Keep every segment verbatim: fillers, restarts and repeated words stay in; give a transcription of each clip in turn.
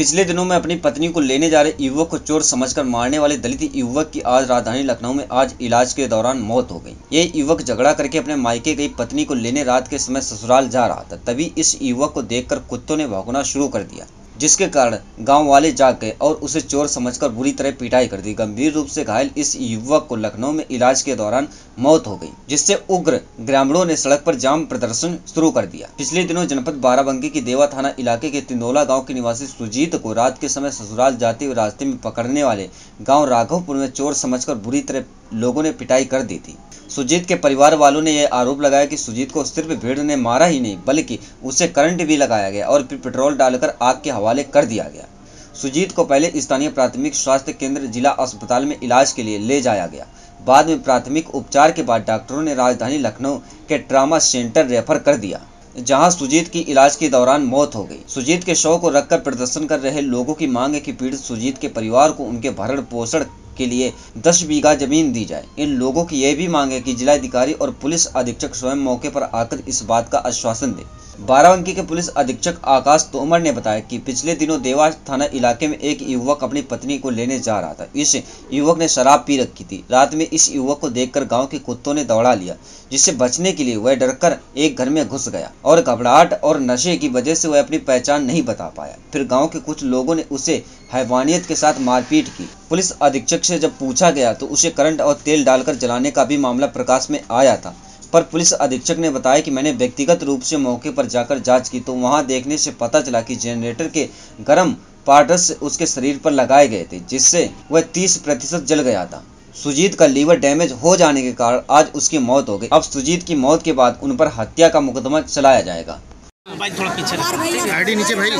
पिछले दिनों में अपनी पत्नी को लेने जा रहे युवक को चोर समझकर मारने वाले दलित युवक की आज राजधानी लखनऊ में आज इलाज के दौरान मौत हो गई। ये युवक झगड़ा करके अपने मायके गई पत्नी को लेने रात के समय ससुराल जा रहा था। तभी इस युवक को देखकर कुत्तों ने भौंकना शुरू कर दिया, जिसके कारण गांव वाले जाग गए और उसे चोर समझकर बुरी तरह पिटाई कर दी। गंभीर रूप से घायल इस युवक को लखनऊ में इलाज के दौरान मौत हो गई, जिससे उग्र ग्रामीणों ने सड़क पर जाम प्रदर्शन शुरू कर दिया। पिछले दिनों जनपद बाराबंकी के देवा थाना इलाके के तिंदोला गांव के निवासी सुजीत को रात के समय ससुराल जाते हुए रास्ते में पकड़ने वाले गांव राघवपुर में चोर समझकर बुरी तरह लोगों ने पिटाई कर दी थी। सुजीत के परिवार वालों ने यह आरोप लगाया कि सुजीत को सिर्फ भीड़ ने मारा ही नहीं बल्कि उसे करंट भी लगाया गया और फिर पेट्रोल डालकर आग के हवाले कर दिया गया। सुजीत को पहले स्थानीय प्राथमिक स्वास्थ्य केंद्र जिला अस्पताल में इलाज के लिए ले जाया गया। बाद में प्राथमिक उपचार के बाद डॉक्टरों ने राजधानी लखनऊ के ट्रामा सेंटर रेफर कर दिया, जहां सुजीत की इलाज के दौरान मौत हो गई। सुजीत के शव को रखकर प्रदर्शन कर रहे लोगों की मांग है कि पीड़ित सुजीत के परिवार को उनके भरण पोषण के लिए दस बीघा जमीन दी जाए। इन लोगों की यह भी मांग है कि जिलाधिकारी और पुलिस अधीक्षक स्वयं मौके पर आकर इस बात का आश्वासन दे। बाराबंकी के पुलिस अधीक्षक आकाश तोमर ने बताया कि पिछले दिनों देवा थाना इलाके में एक युवक अपनी पत्नी को लेने जा रहा था। इस युवक ने शराब पी रखी थी। रात में इस युवक को देखकर गांव के कुत्तों ने दौड़ा लिया, जिससे बचने के लिए वह डरकर एक घर में घुस गया और घबराहट और नशे की वजह से वह अपनी पहचान नहीं बता पाया। फिर गांव के कुछ लोगों ने उसे हैवानियत के साथ मारपीट की। पुलिस अधीक्षक से जब पूछा गया तो उसे करंट और तेल डालकर जलाने का भी मामला प्रकाश में आया था, पर पुलिस अधीक्षक ने बताया कि मैंने व्यक्तिगत रूप से मौके पर जाकर जांच की तो वहां देखने से पता चला कि जनरेटर के गर्म पार्ट्स उसके शरीर पर लगाए गए थे, जिससे वह तीस प्रतिशत जल गया था। सुजीत का लीवर डैमेज हो जाने के कारण आज उसकी मौत हो गई। अब सुजीत की मौत के बाद उन पर हत्या का मुकदमा चलाया जाएगा। भाई थोड़ा पीछे आईडी नीचे भाई।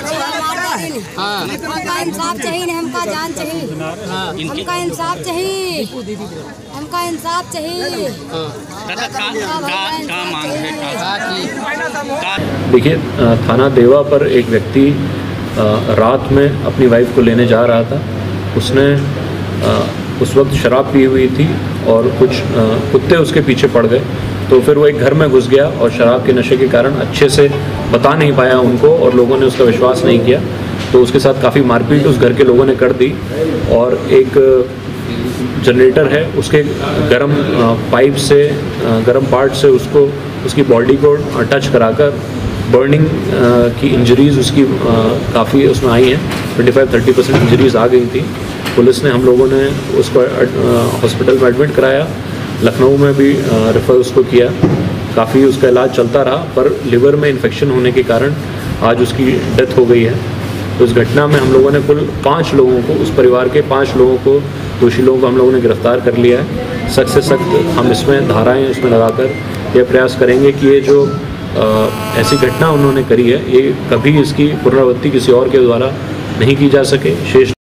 हाँ हमका इंसाफ चाहिए, हमका जान चाहिए, हमका इंसाफ चाहिए, हमका इंसाफ चाहिए। दादा का का का मांग है का देखिए, थाना देवा पर एक व्यक्ति रात में अपनी वाइफ को लेने जा रहा था। उसने उस वक्त शराब पी हुई थी और कुछ कुत्ते उसके पीछे पड़ गए, तो फिर वो एक घर में घुस गया और शराब के नशे के कारण अच्छे से बता नहीं पाया उनको और लोगों ने उसका विश्वास नहीं किया, तो उसके साथ काफ़ी मारपीट उस घर के लोगों ने कर दी और एक जनरेटर है उसके गर्म पाइप से गर्म पार्ट से उसको उसकी बॉडी को टच कराकर बर्निंग की इंजरीज़ उसकी काफ़ी उसमें आई हैं। Twenty five thirty percent injuries आ गई थी। पुलिस ने हम लोगों ने उसको हॉस्पिटल में एडमिट कराया, लखनऊ में भी रेफर उसको किया। काफ़ी उसका इलाज चलता रहा, पर लिवर में इन्फेक्शन होने के कारण आज उसकी डेथ हो गई है। तो इस घटना में हम लोगों ने कुल पाँच लोगों को, उस परिवार के पाँच लोगों को, दोषी लोगों को हम लोगों ने गिरफ्तार कर लिया है। सख्त से सख्त हम इसमें धाराएं इसमें लगाकर यह प्रयास करेंगे कि ये जो आ, ऐसी घटना उन्होंने करी है, ये कभी इसकी पुनरावृत्ति किसी और के द्वारा नहीं की जा सके। शेष